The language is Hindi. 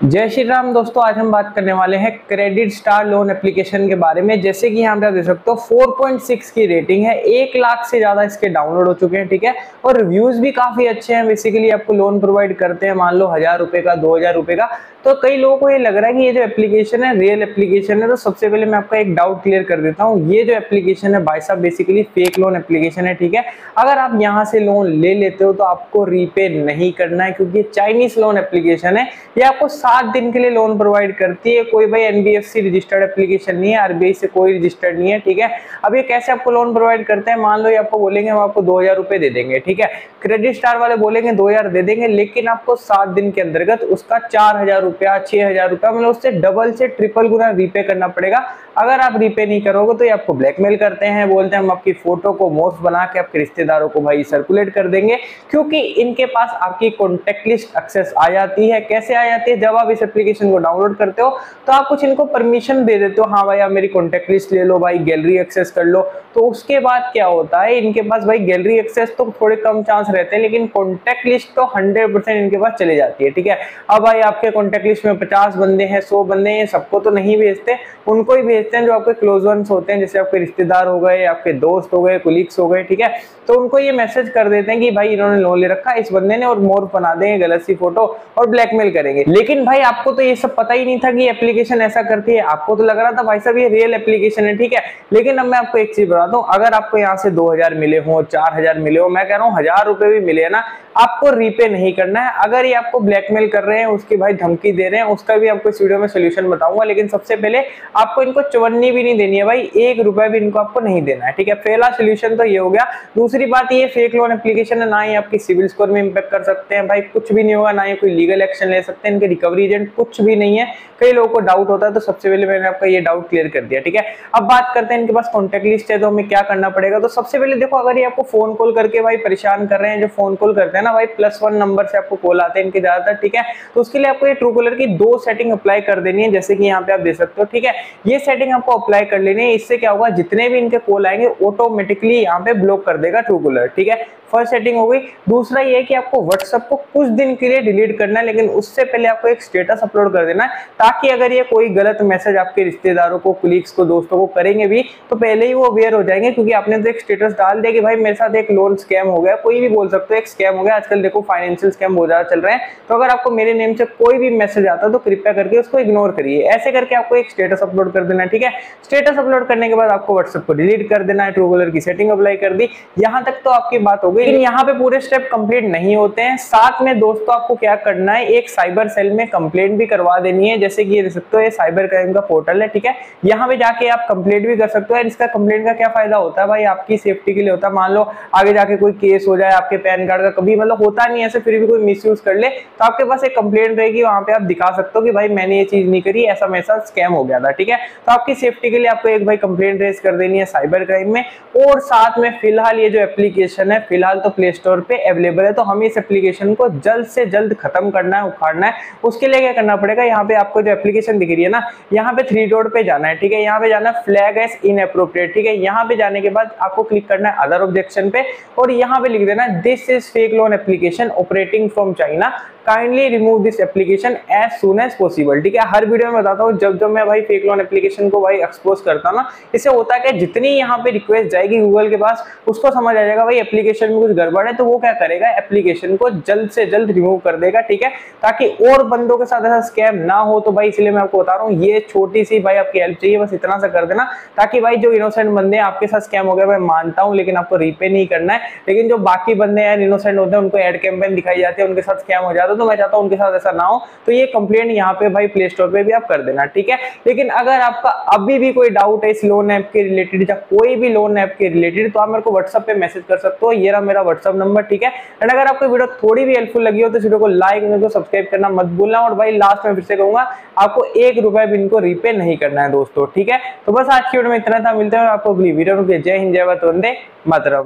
जय श्री राम दोस्तों, आज हम बात करने वाले हैं क्रेडिट स्टार लोन एप्लीकेशन के बारे में। जैसे कि यहाँ पे आप देख सकते हो 4.6 की रेटिंग है, 1 लाख से ज्यादा इसके डाउनलोड हो चुके हैं, ठीक है। और रिव्यूज भी काफी अच्छे हैं। बेसिकली आपको लोन प्रोवाइड करते हैं, मान लो 1000 रुपए का, 2000 रुपए का। तो कई लोगों को ये लग रहा है कि ये जो एप्लीकेशन है रियल एप्लीकेशन है। तो सबसे पहले मैं आपका एक डाउट क्लियर कर देता हूँ, ये जो एप्लीकेशन है भाई साहब बेसिकली फेक लोन एप्लीकेशन है, ठीक है। अगर आप यहाँ से लोन ले लेते हो तो आपको रीपे नहीं करना है, क्योंकि चाइनीज लोन एप्लीकेशन है। ये आपको 7 दिन के लिए लोन प्रोवाइड करती है। कोई भाई एनबीएफसी रजिस्टर्ड एप्लीकेशन नहीं है, आरबीआई से कोई रजिस्टर्ड नहीं है, ठीक है। अब ये कैसे आपको लोन प्रोवाइड करते हैं, मान लो ये आपको बोलेंगे हम आपको 2000 रुपए दे देंगे, ठीक है। क्रेडिट स्टार वाले बोलेंगे 2000 दे देंगे, लेकिन आपको 7 दिन के अंतर्गत उसका 4000 रुपया, 6000 रुपया, मतलब उससे डबल से ट्रिपल गुना रीपे करना पड़ेगा। अगर आप रीपे नहीं करोगे तो ये आपको ब्लैकमेल करते हैं, बोलते हैं हम आपकी फोटो को मोस्ट बना के आपके रिश्तेदारों को भाई सर्कुलेट कर देंगे, क्योंकि इनके पास आपकी कॉन्टेक्ट लिस्ट एक्सेस आ जाती है। कैसे आ जाती है, जब आप इस एप्लीकेशन को डाउनलोड करते हो तो आप कुछ इनको परमिशन दे देते हो, हाँ भाई आप मेरी कॉन्टेक्ट लिस्ट ले लो, भाई गैलरी एक्सेस कर लो। तो उसके बाद क्या होता है, इनके पास भाई गैलरी एक्सेस तो थोड़े कम चांस रहते हैं, लेकिन कॉन्टेक्ट लिस्ट तो 100% इनके पास चली जाती है, ठीक है। अब भाई आपके कॉन्टेक्ट लिस्ट में 50 बंदे हैं, 100 बंदे हैं, सबको तो नहीं भेजते, उनको ही भेजते हैं जो आपके क्लोज वंस होते हैं, जैसे आपके रिश्तेदार हो गए, आपके दोस्त हो गए, कोलीग्स हो गए, ठीक है। तो उनको ये मैसेज कर देते हैं कि भाई इन्होंने लोन ले रखा है इस बंदे ने, और मोर बना देंगे गलत सी फोटो और ब्लैकमेल करेंगे। लेकिन भाई आपको तो ये सब पता ही नहीं था कि एप्लीकेशन ऐसा करती है। आपको तो लग रहा था भाई साहब ये रियल एप्लीकेशन है, ठीक है। लेकिन अब मैं आपको एक चीज बताता हूँ, अगर आपको यहाँ से 2000 मिले हो, 4000 मिले हो, मैं कह रहा हूँ 1000 रुपए भी मिले ना, आपको रीपे नहीं करना है। अगर ये आपको ब्लैकमेल कर रहे हैं, उसकी भाई धमकी दे रहे हैं, उसका भी आपको इस वीडियो में सोल्यूशन बताऊंगा। लेकिन सबसे पहले आपको इनको चवन्नी भी नहीं देनी है भाई, 1 रुपया भी इनको आपको नहीं देना है, ठीक है। पहला सोल्यूशन तो ये हो गया। दूसरी बात, ये फेक लोन एप्लीकेशन है, ना ही आपकी सिविल स्कोर में इंपैक्ट कर सकते हैं भाई, कुछ भी नहीं होगा, ना ही कोई लीगल एक्शन ले सकते हैं, इनके रिकवरी एजेंट कुछ भी नहीं है। कई लोगों को डाउट होता है, तो सबसे पहले मैंने आपका ये डाउट क्लियर कर दिया, ठीक है। अब बात करते हैं इनके पास कॉन्टेक्ट लिस्ट है तो हमें क्या करना पड़ेगा। तो सबसे पहले देखो, अगर ये आपको फोन कॉल करके भाई परेशान कर रहे हैं, जो फोन कॉल करते हैं ना भाई, +1 नंबर से आपको कॉल आते हैं इनके ज्यादातर, ठीक है। तो उसके लिए आपको ये ट्रूकॉलर की 2 सेटिंग अप्लाई कर देनी है, जैसे कि यहाँ पे आप देख सकते हो, ठीक है। ये सेटिंग आपको अप्लाई कर लेनी है। इससे क्या होगा, जितने भी इनके कॉल आएंगे ऑटोमेटिकली यहाँ पे ब्लॉक कर देगा ट्रूकॉलर, ठीक है। फर्स्ट सेटिंग हो गई। दूसरा ये है कि आपको व्हाट्सएप को कुछ दिन के लिए डिलीट करना है, लेकिन उससे पहले आपको एक स्टेटस अपलोड कर देना है, ताकि अगर ये कोई गलत मैसेज आपके रिश्तेदारों को, कोलीग्स को, दोस्तों को करेंगे भी, तो पहले ही वो अवेयर हो जाएंगे, क्योंकि आपने तो एक स्टेटस डाल दिया कि भाई मेरे साथ एक लोन स्कैम हो गया। कोई भी बोल सकते हो एक स्कैम हो गया, आजकल देखो फाइनेंशियल स्कैम बहुत ज्यादा चल रहे हैं। तो अगर आपको मेरे नेम से कोई भी मैसेज आता है तो कृपया करके उसको इग्नोर करिए। ऐसे करके आपको एक स्टेटस अपलोड कर देना है, ठीक है। स्टेटस अपलोड करने के बाद आपको व्हाट्सएप को डिलीट कर देना है, ट्रूकॉलर की सेटिंग अप्लाई कर दी। यहाँ तक तो आपकी बात हो गई, लेकिन यहाँ पे पूरे स्टेप कंप्लीट नहीं होते हैं। साथ में दोस्तों आपको क्या करना है, एक साइबर सेल में कंप्लेंट भी करवा देनी है। जैसे कि ये देख सकते हो, ये साइबर क्राइम का पोर्टल है, ठीक है। यहाँ पे जाके आप कंप्लेंट भी कर सकते हो। इसका कंप्लेंट का क्या फायदा होता है भाई, आपकी सेफ्टी के लिए होता है। मान लो आगे जाके कोई केस हो जाए आपके पैन कार्ड का, कभी मतलब होता नहीं ऐसे, फिर भी कोई मिसयूज कर ले, तो आपके पास एक कंप्लेंट रहेगी, वहां पे आप दिखा सकते हो कि भाई मैंने ये चीज नहीं करी, ऐसा मेरे साथ स्कैम हो गया था, ठीक है। तो आपकी सेफ्टी के लिए आपको एक भाई कंप्लेंट रेज कर देनी है साइबर क्राइम में। और साथ में फिलहाल ये जो एप्लीकेशन है, फिलहाल तो प्ले स्टोर पे अवेलेबल है, तो हमें इस एप्लीकेशन को जल्द से जल्द खत्म करना है, उखाड़ना है। उसके लिए क्या करना पड़ेगा, यहाँ पे आपको जो एप्लीकेशन दिख रही है ना, यहाँ पे 3 डॉट पे जाना है, ठीक है। यहाँ पे जाना है फ्लैग एज इनएप्रोप्रिएट, ठीक है। यहाँ पे जाने के बाद आपको क्लिक करना है अदर ऑब्जेक्शन पे, और यहाँ पे लिख देना this is fake loan application operating from China, kindly remove this application as soon as possible, ठीक है। हर वीडियो में बताता हूँ, जब मैं भाई फेक लोन एप्लीकेशन को भाई एक्सपोज करता हूँ ना, इससे होता है कि जितनी यहाँ पे रिक्वेस्ट जाएगी गूगल के पास, उसको समझ आ जाएगा भाई एप्लीकेशन में कुछ गड़बड़ है, तो वो क्या करेगा, एप्लीकेशन को जल्द से जल्द रिमूव कर देगा, ठीक है। ताकि और बंदों के साथ ऐसा स्कैम ना हो। तो भाई इसलिए मैं आपको बता रहा हूँ, ये छोटी सी भाई आपकी हेल्प चाहिए, बस इतना सा कर देना, ताकि भाई जो इनोसेंट बंदे हैं, आपके साथ स्कैम हो गया मैं मानता हूँ, लेकिन आपको रीपे नहीं करना है। लेकिन जो बाकी बंदे हैं इनोसेंट होते हैं, उनको एड कैंपेन दिखाई जाती है, उनके साथ स्कैम हो जाता है, तो मैं चाहता हूँ उनके साथ ऐसा ना हो। तो ये कंप्लेंट यहाँ पे भाई प्ले स्टोर पे भी आप कर देना, ठीक है। लेकिन अगर आपका अभी भी कोई डाउट है इस लोन ऐप के रिलेटेड या कोई भी लोन ऐप के रिलेटेड, तो आप मेरे को व्हाट्सएप पे मैसेज कर सकते हो। ये रहा मेरा व्हाट्सएप नंबर, ठीक है। एंड अगर आपको वीडियो थोड़ी भी हेल्पफुल लगी हो तो इस वीडियो को लाइक, मेरे को सब्सक्राइब करना मत भूलना। और भाई लास्ट में फिर से कहूंगा, आपको 1 रुपया भी इनको रीपे नहीं करना है दोस्तों, ठीक है। तो बस आज की वीडियो में इतना था, मिलते हैं आपको अगली वीडियो में। जय हिंद, जय भारत, वंदे मातरम।